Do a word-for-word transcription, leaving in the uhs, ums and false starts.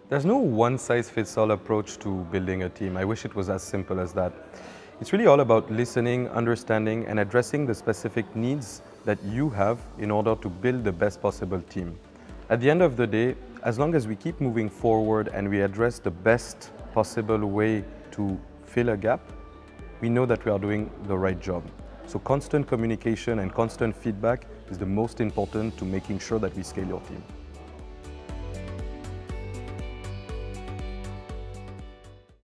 There's no one-size-fits-all approach to building a team. I wish it was as simple as that. It's really all about listening, understanding, and addressing the specific needs that you have in order to build the best possible team. At the end of the day, as long as we keep moving forward and we address the best possible way to fill a gap, we know that we are doing the right job. So constant communication and constant feedback is the most important to making sure that we scale your team.